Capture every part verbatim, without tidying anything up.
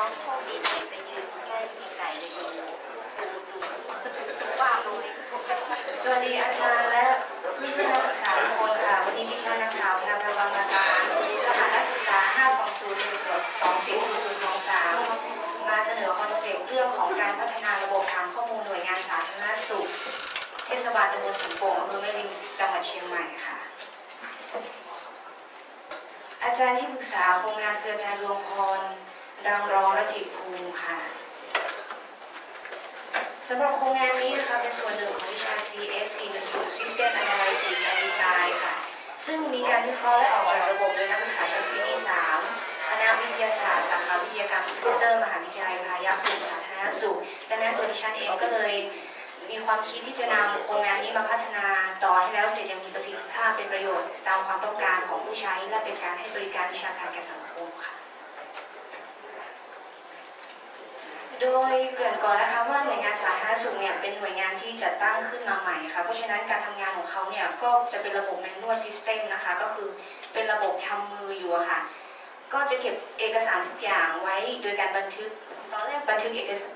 โชคดีไปไปยืนใกล้ปีไก่เลยดูดูดูว่าเลยสวัสดีอาจารย์และเพื่อนนักศึกษาทุกคนค่ะวันนี้ดิฉันนางสาวงามระวังการรหัสนักศึกษา ห้า สอง ศูนย์ หนึ่ง สอง สี่ ศูนย์ ศูนย์ สอง สาม มาเสนอคอนเซ็ปต์เรื่องของการพัฒนาระบบฐานข้อมูลหน่วยงานสาธารณสุขเทศบาลตำบลสวนโป่งอำเภอแม่ริมจังหวัดเชียงใหม่ค่ะอาจารย์ที่ปรึกษาโครงงานคืออาจารย์ดวงพรดังรองรจิตภูมิค่ะสำหรับโครงงานนี้นะคะเป็นส่วนหนึ่งของวิชา ซี เอส สี่ หนึ่ง ศูนย์ System Analysis and Design ค่ะซึ่งมีการวิเคราะห์และออกแบบระบบโดยนักศึกษาชั้นปีที่สามคณะวิทยาศาสตร์สาขาวิทยาการคอมพิวเตอร์มหาวิทยาลัยพายัพกรุงสาธารณสุขดังนั้นตัวดิฉันเองก็เลยมีความคิดที่จะนำโครงงานนี้มาพัฒนาต่อให้แล้วเสร็จยังมีประสิทธิภาพเป็นประโยชน์ตามความต้องการของผู้ใช้และเป็นการให้บริการวิชาการแก่สังคมค่ะโดยเกริ่นก่อนนะคะว่าหน่วยงานสาธารณสุขเนี่ยเป็นหน่วยงานที่จัดตั้งขึ้นมาใหม่ค่ะเพราะฉะนั้นการทำงานของเขาเนี่ยก็จะเป็นระบบแมนนวลซิสเต็มนะคะก็คือเป็นระบบทำมืออยู่ค่ะก็จะเก็บเอกสารทุกอย่างไว้โดยการบันทึกตอนแรกบันทึกเอกสาร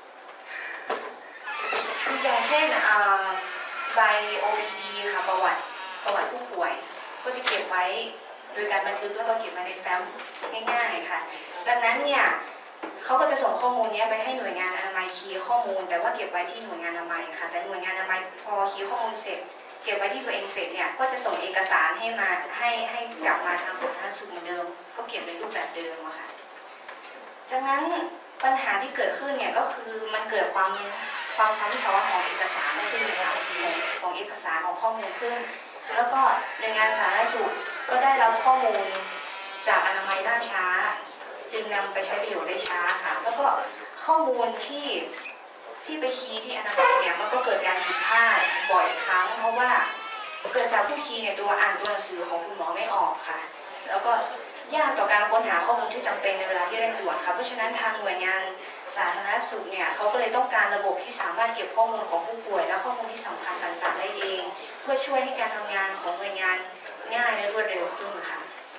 คืออย่างเช่นใบ โอ พี ดี ค่ะประวัติประวัติผู้ป่วยก็จะเก็บไว้โดยการบันทึกแล้วก็เก็บมาในแฟ้มง่ายๆค่ะจากนั้นเนี่ยเขาก็จะส่งข้อมูลนี้ไปให้หน่วยงานอนามัยคีย์ข้อมูลแต่ว่าเก็บไว้ที่หน่วยงานอนามัยค่ะแต่หน่วยงานอนามัยพอคีย์ข้อมูลเสร็จเก็บไว้ที่ตัวเองเสร็จเนี่ยก็จะส่งเอกสารให้มาให้ให้กลับมาทางสาธารณสุขเหมือนเดิมก็เก็บในรูปแบบเดิมอะค่ะจากนั้นปัญหาที่เกิดขึ้นเนี่ยก็คือมันเกิดความความซ้ำซ้อนของเอกสารขึ้นค่ะของของเอกสารของข้อมูลขึ้นแล้วก็หน่วยงานสาธารณสุขก็ได้รับข้อมูลจากอนามัยล่าช้าจึงนำไปใช้ประโยชน์ได้ช้าค่ะแล้วก็ข้อมูลที่ที่ไปคีย์ที่อนามัยเนี่ยมันก็เกิดการผิดพลาดบ่อยครั้งเพราะว่าเกิดจากผู้คีย์เนี่ยตัวอ่านตัวหนังสือของคุณหมอไม่ออกค่ะแล้วก็ยากต่อการค้นหาข้อมูลที่จำเป็นในเวลาที่เร่งด่วนค่ะเพราะฉะนั้นทางหน่วยงานสาธารณสุขเนี่ยเขาก็เลยต้องการระบบที่สามารถเก็บข้อมูลของผู้ป่วยและข้อมูลที่สำคัญต่างๆได้เองเพื่อช่วยให้การทำงานของหน่วยงานง่ายและรวดเร็วขึ้นค่ะ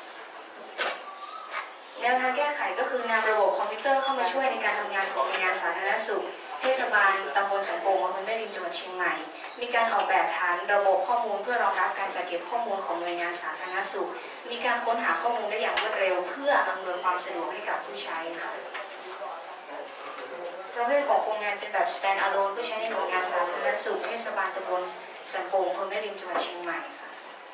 แนวทางแก้ไขก็คือนำระบบคอมพิวเตอร์เข้ามาช่วยในการทำงานของหน่วยงานสาธารณสุขเทศบาลตำบลสวนโป่งอำเภอแม่ริมจังหวัดเชียงใหม่มีการออกแบบฐานระบบข้อมูลเพื่อรองรับการจัดเก็บข้อมูลของหน่วยงานสาธารณสุขมีการค้นหาข้อมูลได้อย่างรวดเร็วเพื่ออำนวยความสะดวกให้กับผู้ใช้ค่ะประเภทของโครงงานเป็นแบบ stand alone เพื่อใช้ในหน่วยงานสาธารณสุขเทศบาลตำบลสวนโป่งอำเภอแม่ริมจังหวัดเชียงใหม่ค่ะ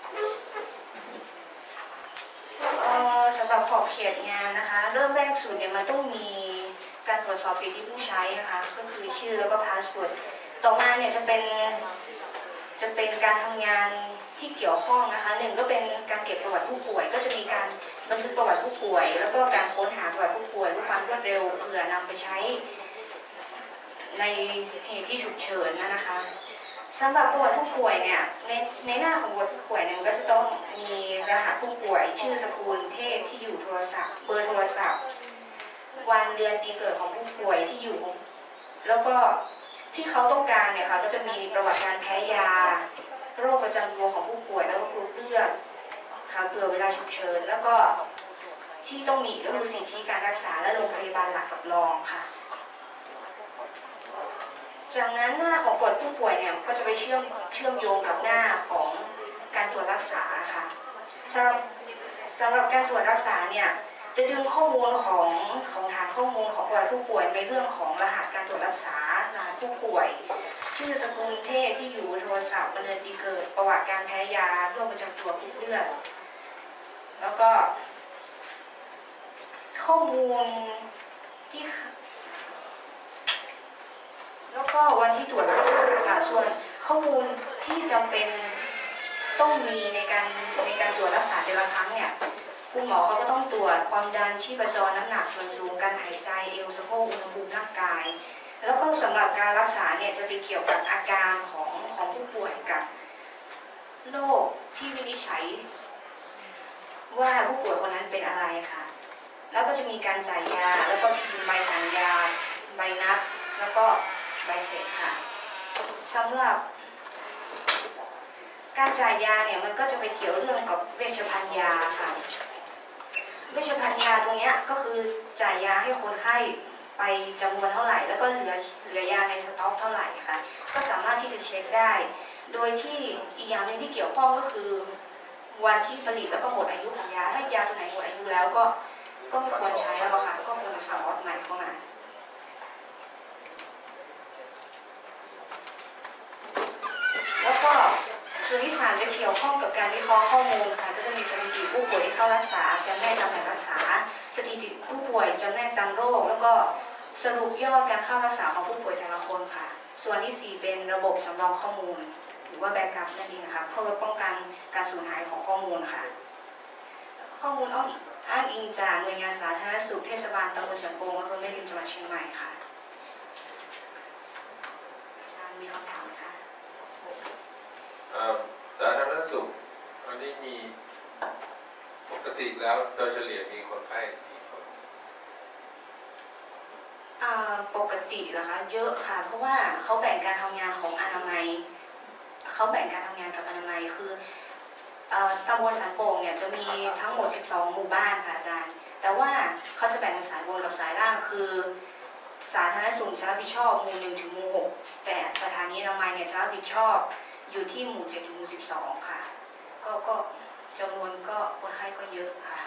สำหรับขอบเขตงานนะคะเริ่มแรกสุดเนี่ยมันต้องมีการตรวจสอบสิทธิผู้ใช้นะคะก็คือชื่อแล้วก็พาสเวิร์ดต่อมาเนี่ยจะเป็นจะเป็นการทำงานที่เกี่ยวข้องนะคะหนึ่งก็เป็นการเก็บประวัติผู้ป่วยก็จะมีการบันทึกประวัติผู้ป่วยแล้วก็การค้นหาประวัติผู้ป่วยด้วยความรวดเร็วเพื่อนำไปใช้ในเหตุที่ฉุกเฉินนะคะสำหรับประวัติผู้ป่วยเนี่ยในในหน้าของประวัติผู้ป่วยเนี่ยก็จะต้องมีรหัสผู้ป่วยชื่อสกุลเพศที่อยู่โทรศัพท์เบอร์โทรศัพท์วันเดือนปีเกิดของผู้ป่วยที่อยู่แล้วก็ที่เขาต้องการเนี่ยค่ะก็จะมีประวัติการแพ้ยาโรคประจำตัวของผู้ป่วยแล้วก็กรุ๊ปเลือดค่ะเผื่อเวลาฉุกเฉินแล้วก็ที่ต้องมีก็คือสิทธิการรักษาและโรงพยาบาลหลักกับรองค่ะจากนั้นหน้าของประวัติผู้ป่วยเนี่ยก็จะไปเชื่อมเชื่อมโยงกับหน้าของการตรวจรักษาค่ะสำหรับสำหรับการตรวจรักษาเนี่ยจะดึงข้อมูลของของฐานข้อมูลของประวัติผู้ป่วยในเรื่องของรหัสการตรวจรักษารหัสผู้ป่วยชื่อสกุลเพศที่อยู่โทรศัพท์วันเดือนปีเกิดประวัติการแพ้ยาโรคประจำตัวกรุ๊ปเลือดแล้วก็ข้อมูลที่แล้วก็วันที่ตรวจรักษาค่ะส่วนข้อมูลที่จำเป็นต้องมีในการในการตรวจรักษาแต่ละครั้งเนี่ยคุณหมอเขาก็ต้องตรวจความดันชีพจรน้ำหนักส่วนสูงการหายใจเอวสะโพกอุณหภูมิร่างกายแล้วก็สำหรับการรักษาเนี่ยจะไปเกี่ยวกับอาการของของผู้ป่วยกับโรคที่วินิจฉัยว่าผู้ป่วยคนนั้นเป็นอะไรค่ะแล้วก็จะมีการจ่ายยาแล้วก็พิมพ์ใบสั่งยาใบนัดแล้วก็ใบเสร็จค่ะสำหรับการจ่ายยาเนี่ยมันก็จะไปเกี่ยวเรื่องกับเวชภัณฑ์ยาค่ะเวชภัณฑ์ยาตรงเนี้ยก็คือจ่ายยาให้คนไข้ไปจำนวนเท่าไหร่แล้วก็เหลือเหลือยาในสต็อกเท่าไหร่ค่ะก็สามารถที่จะเช็คได้ โดยที่อีกอย่างหนึ่งที่เกี่ยวข้องก็คือวันที่ผลิตแล้วก็หมดอายุของยาถ้ายาตัวไหนหมดอายุแล้วก็ก็ไม่ควรใช้แล้วค่ะก็ควรจะสั่งล็อตใหม่เข้ามาแล้วก็ส่วนที่สามจะเกี่ยวข้องกับการวิเคราะห์ข้อมูลค่ะก็จะมีสถิติผู้ป่วยที่เข้ารักษาจำแนกตามแหล่งรักษาสถิติผู้ป่วยจำแนกตามโรคแล้วก็สรุปยอดการเข้ารักษาของผู้ป่วยแต่ละคนค่ะส่วนที่สี่เป็นระบบสำรองข้อมูลหรือว่าแบ็กอัพนั่นเองค่ะเพื่อป้องกันการสูญหายของข้อมูลค่ะข้อมูลอ้างอ้างอิงจากหน่วยงานสาธารณสุขเทศบาลตำบลเชียงโกงอำเภอแม่ริมจังหวัดเชียงใหม่ค่ะอาจารย์มีคำถามไหมคะสาธารณสุขอันนี้มีปกติแล้วโดยเฉลี่ยมีคนไข้กี่คนปกติเหรอคะเยอะค่ะเพราะว่าเขาแบ่งการทำงานของอนามัยเขาแบ่งการทำงานกับอนามัยคือตำบลสันโป่งเนี่ยจะมีทั้งหมดสิบสองหมู่บ้านค่ะอาจารย์แต่ว่าเขาจะแบ่งเป็นสายบนกับสายล่างคือสาธารณสุขจะรับผิดชอบหมู่หนึ่งถึงหมู่หกแต่สถานีอนามัยเนี่ยจะรับผิดชอบอยู่ที่หมู่เจ็ดถึงหมู่สิบสองค่ะก็ก็จำนวนก็คนไข้ก็เยอะค่ะ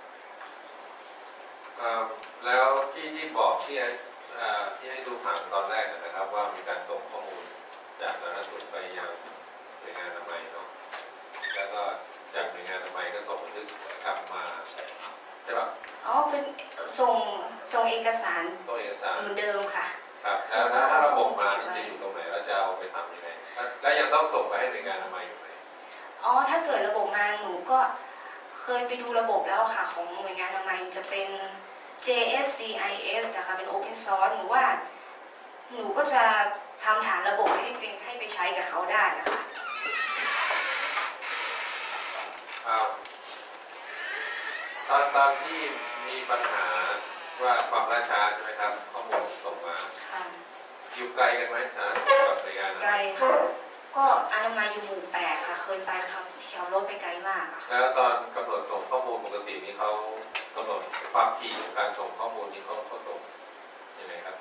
แล้วที่ที่บอกที่ที่ให้ดูผ่านตอนแรกนะครับว่ามีการส่งข้อมูลจากสาธารณสุขไปยังหน่วยงานอนามัยเนาะแล้วก็จากหน่วยงานอนามัยก็ส่งบันทึกกลับมาใช่ป่ะอ๋อเป็นส่งส่งเอกสารส่งเอกสารเหมือนเดิมค่ะครับแล้วถ้าระบบมานี่จะอยู่ตรงไหนแล้วจะเอาไปทำยังไงแล้วยังต้องส่งไปให้หน่วยงานอนามัยอยู่ไหมอ๋อถ้าเกิดระบบมาหนูก็เคยไปดูระบบแล้วค่ะของหน่วยงานอนามัยจะเป็น เจ เอส ซี ไอ เอส นะคะเป็น Open Source หนูว่าหนูก็จะทำฐานระบบให้เป็นให้ไปใช้กับเขาได้นะคะตอนตอนที่มีปัญหาว่าความล่าช้าใช่ไหมครับข้อมูลส่งมาอยู่ไกลกันไหมสาธารณสุขกับหน่วยงานไกลค่ะก็อนามัยอยู่หมู่แปดค่ะเคยไปครับขับรถไปไกลมากแล้วตอนกำหนดส่งข้อมูลปกตินี้เขากำหนดความถี่ของการส่งข้อมูลนี้เขาเขาส่งยังไงครับ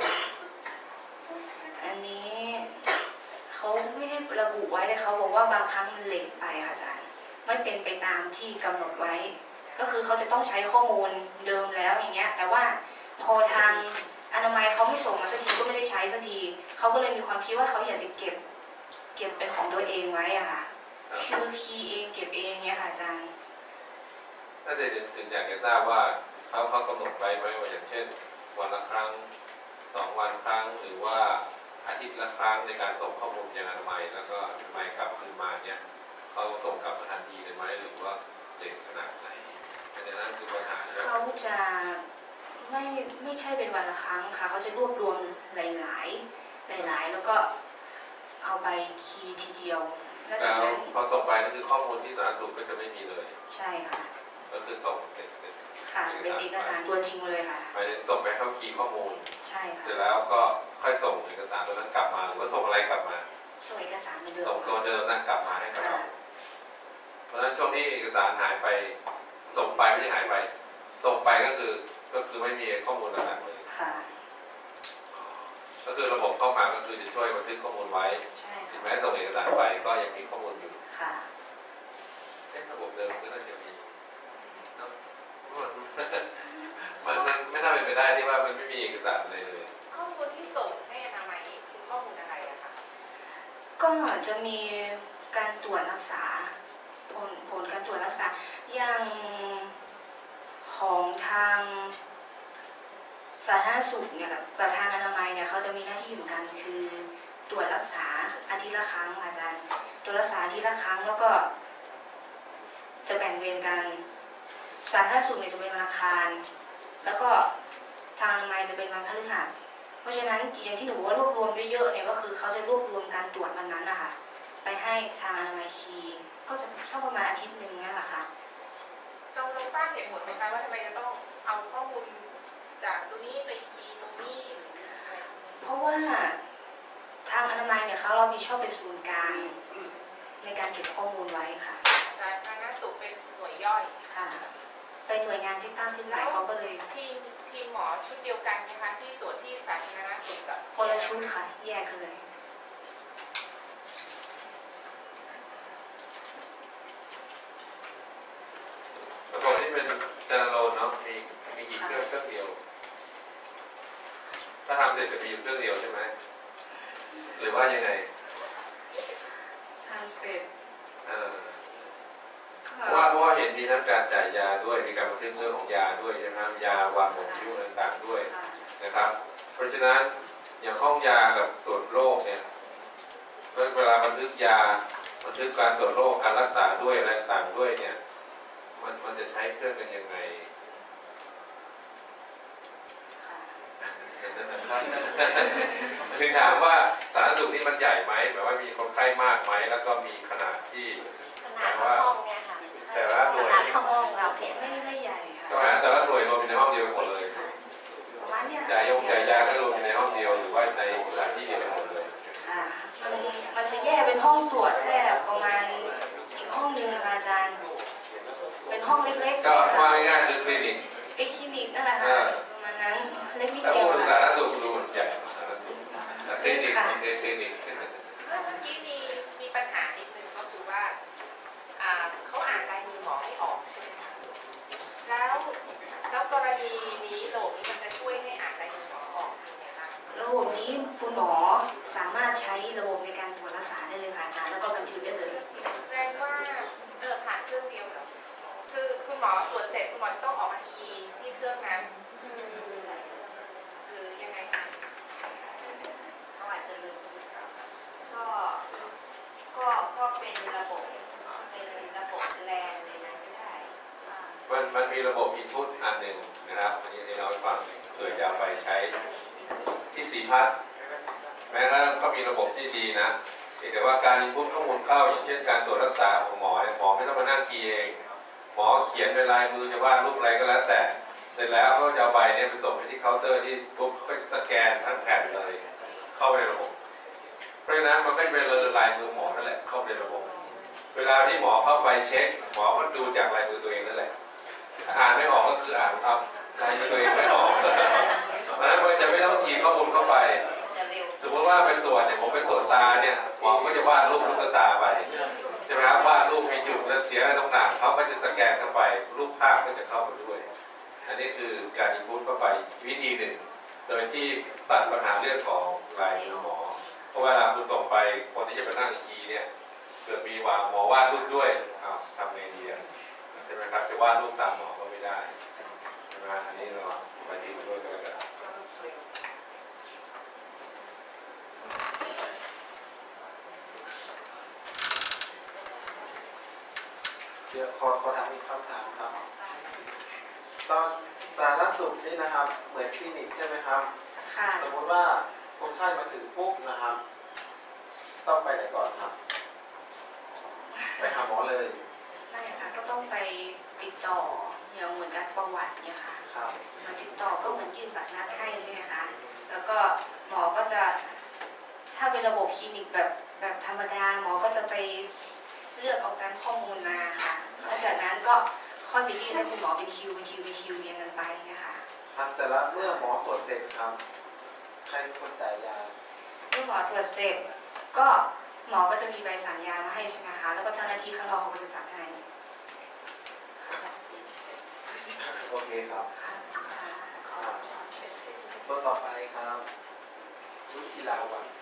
อันนี้เขาไม่ได้ระบุไว้เลยเขาบอกว่าบางครั้งมันเลทไปค่ะอาจารย์ไม่เป็นไปตามที่กำหนดไว้ก็คือเขาจะต้องใช้ข้อมูลเดิมแล้วอย่างเงี้ยแต่ว่าพอทางอนามัยเขาไม่ส่งมาสักทีก็ไม่ได้ใช้สักทีเขาก็เลยมีความคิดว่าเขาอยากจะเก็บเก็บเป็นของตัวเองไว้อะค่ะชื่อคีย์เองเก็บเองเงี้ยค่ะอาจารย์ถ้าจะถึงอยากจะทราบว่าเขาเขากำหนดไว้ไหมว่าอย่างเช่นวันละครั้งสองวันครั้งหรือว่าอาทิตย์ละครั้งในการส่งข้อมูลยังอนามัยแล้วก็อนามัยกลับคืนมาเนี่ยเขาส่งกลับมาทันทีเลยไหมหรือว่าเร็วขนาดไหนอันนั้นคือปัญหาเขาจะไม่ไม่ใช่เป็นวันละครั้งค่ะเขาจะรวบรวมหลายหลายหลายๆแล้วก็เอาไปคีย์ทีเดียวแล้วพอส่งไปก็คือข้อมูลที่สาธารณสุขก็จะไม่มีเลยใช่ค่ะก็คือส่งเป็นค่ะเป็นเอกสารตัวจริงเลยค่ะไปส่งไปเข้าคีย์ข้อมูลใช่ค่ะเสร็จแล้วก็ค่อยส่งเอกสารตัวนั้นกลับมาหรือว่าส่งอะไรกลับมาส่งเอกสารเดิมส่งตัวเดิมนั้นกลับมาให้กับเราเพราะฉะนั้นช่วงที่เอกสารหายไปส่งไปไม่ได้หายไปส่งไปก็คือก็คือไม่มีข้อมูลอะไรเลยค่ะก็คือระบบเข้ามาก็คือจะช่วยบันทึกข้อมูลไว้ถึงแม้ส่งเอกสารไปก็ยังมีข้อมูลอยู่ค่ะระบบเดิมก็น่าจะมีมันมันไม่น่าเป็นไปได้ที่ว่ามันไม่มีเอกสารอะไรเลยข้อมูลที่ส่งให้อนามัยคือข้อมูลอะไรอะคะก็จะมีการตรวจรักษาผลผลการตรวจรักษาอย่างของทางสาธารณสุขเนี่ยกับทางอนามัยเนี่ยเขาจะมีหน้าที่เหมือนกันคือตรวจรักษาอาทิตย์ละครั้งอาจารย์ตรวจรักษาอาทิตย์ละครั้งแล้วก็จะแบ่งเวรกันสาธารณสุขเนี่ยจะเป็นวันอังคารแล้วก็ทางอนามัยจะเป็นวันพฤหัสเพราะฉะนั้นอย่างที่หนูว่ารวบรวมเยอะๆเนี่ยก็คือเขาจะรวบรวมการตรวจวันนั้นนะคะไปให้ทางอนามัยคีก็จะช่วงประมาณอาทิตย์หนึ่งนั่นแหละค่ะเราเราทราบเหตุผลไหมคะว่าทำไมจะต้องเอาข้อมูลจากตรงนี้ไปคีตรงนี้หรืออะไรเพราะว่าทางอนามัยเนี่ยเขาเรามีชอบเป็นศูนย์กลางในการเก็บข้อมูลไว้ค่ะสาธารณสุขเป็นหน่วยย่อยค่ะแไปหน่วยงานที่ตั้งขึ้นใหม่เขาก็เลยทีมทีมหมอชุดเดียวกันนะคะที่ตรวจที่สาธารณสุขกับคนละชุดค่ะแยกกันเลยระบบที่เป็นสแตนด์อะโลนเนาะมีมีกี่เครื่องเครื่องเดียว ถ้าทำเสร็จจะมีอยู่เครื่องเดียวใช่ไหมหรือว่ายังไงทำเสร็จเออเพราะว่าเพราะว่าเห็นมีทั้งการจ่ายยาด้วยมีการบันทึกเรื่องของยาด้วยใช่ไหมครับยาวางหมดอายุต่างๆด้วยค่ะนะครับ เพราะฉะนั้นอย่างห้องยากับตรวจโรคเนี่ยเวลาบันทึกยาบันทึกการตรวจโรคการรักษาด้วยอะไรต่างๆด้วยเนี่ยมันมันจะใช้เครื่องกันยังไงค่ะถึงถามว่าสาธารณสุขนี่มันใหญ่ไหมหมายว่ามีคนไข้มากไหมแล้วก็มีขนาดที่ขนาดห้องเนี่ยค่ะแต่ละหน่วยขนาดห้องเราเนี่ยไม่ไม่ใหญ่ก็ค่ะหาแต่ละหน่วยรวมอยู่ในห้องเดียวกันหมดเลยประมาณเนี้ยจ่ายยงจ่ายยาก็รวมอยู่ในห้องเดียวหรือว่าในสถานที่เดียวกันหมดเลยค่ะมันมันจะแยกเป็นห้องตรวจแค่ประมาณอีกห้องนึงนะคะอาจารย์ เป็นห้องเล็กๆก็ค่ะว่าง่ายๆคือคลินิกไอคลินิกนั่นแหละค่ะประมาณนั้นเล็กนิดแต่เดียพูวดถึงสาค่ะธารณสุขดูมันใหญ่สาธารณสุขแต่คลินิกโอเคคลินิกเมื่อกี้มีมีปัญหานิดนึงก็คือว่าอ่าเขาอ่านลายมือหมอไม่ออกใช่ไหมคะแล้วแล้วกรณีนี้โหลดนี้มันจะช่วยให้อ่านลายมือหมอออกยังไงบ้างระบบนี้คุณหมอสามารถใช้ระบบในการตรวจรักษาได้เลยค่ะอาจารย์แล้วก็บันทึกได้เลยแสดงว่าเออผ่านเครื่องเดียวเหรอคือคุณหมอตรวจเสร็จคุณหมอจะต้องออกมาคีย์ที่เครื่องนั้นหรือยังไงคะเขาอาจจะลืมก็ก็ก็เป็นระบบเป็นระบบแลนในนั้นก็ได้อ่ามันมันมีระบบอินพุตอันหนึ่งนะครับอันนี้ที่เราให้ฟังเผื่อจะเอาไปใช้ที่สีพัฒน์แม้กระทั่งเขามีระบบที่ดีนะแต่ว่าการอินพุตข้อมูลเข้าอย่างเช่นการตรวจรักษาของหมอเนี่ยหมอไม่ต้องมานั่งคีย์เองหมอเขียนเป็นลายมือจะวาดรูปอะไรก็แล้วแต่เสร็จแล้วก็จะเอาใบเนี่ยไปส่งไปที่เคาน์เตอร์ที่ปุ๊บก็สแกนทั้งแผ่นเลย เข้าไปในระบบ เพราะฉะนั้นมันก็จะเป็นลายมือหมอนั่นแหละเข้าไปในระบบ เวลาที่หมอเข้าไปเช็คหมอก็ดูจากลายมือตัวเองนั่นแหละอ่านไม่ออกก็คืออ่านเอาลายมือตัวเองไม่ออกเพราะฉะนั้นมันจะไม่ต้องคีย์ข้อมูลเข้าไปจะเร็วสมมติว่าเป็นตรวจเนี่ยผมไปตรวจตาเนี่ยหมอก็จะวาดรูปลูกตาไปใช่ไหมครับวาดรูปมีจุดและเสียอะไรต่างๆเขาก็จะสแกนเข้าไปรูปภาพก็จะเข้าไปด้วย อันนี้คือการอินพุตเข้าไปวิธีหนึ่ง โดยที่ตัดปัญหาเรื่องของลายมือหมอ เพราะเวลาคุณส่งไปคนที่จะไปนั่งคีย์เนี่ยเกิดมีวางหมอวาดรูปด้วยอ้าวทำไงดีอ่ะใช่ไหมครับจะวาดรูปตามหมอก็ไม่ได้ใช่ไหมอันนี้เราไปดีมาด้วยกันแล้วกันเดี๋ยวขอขอถามอีกคำถามครับ ตอนสาธารณสุขนี่นะครับ เหมือนคลินิกใช่ไหมครับค่ะสมมติว่าคนไข้มาถึงปุ๊บนะครับ ต้องไปไหนก่อนครับ ไปหาหมอเลยใช่ค่ะก็ต้องไปติดต่ออย่างเหมือนกับประวัติเนี่ยค่ะครับมาติดต่อก็เหมือนยื่นบัตรนัดให้ใช่ไหมคะแล้วก็หมอก็จะถ้าเป็นระบบคลินิกแบบแบบธรรมดาหมอก็จะไปเลือกเอาการข้อมูลมาค่ะแล้วจากนั้นก็ค่อยไปยื่นให้คุณหมอเป็นคิวเป็นคิวเป็นคิวเรียงกันไปนะคะครับเสร็จแล้วเมื่อหมอตรวจเสร็จครับ ใครเป็นคนจ่ายยาเมื่อหมอตรวจเสร็จก็หมอก็จะมีใบสั่งยามาให้ใช่ไหมคะแล้วก็เจ้าหน้าที่ข้างนอกเขาก็จะจัดให้โอเคครับค่ะครับตัวต่อไปครับรุจิราวัน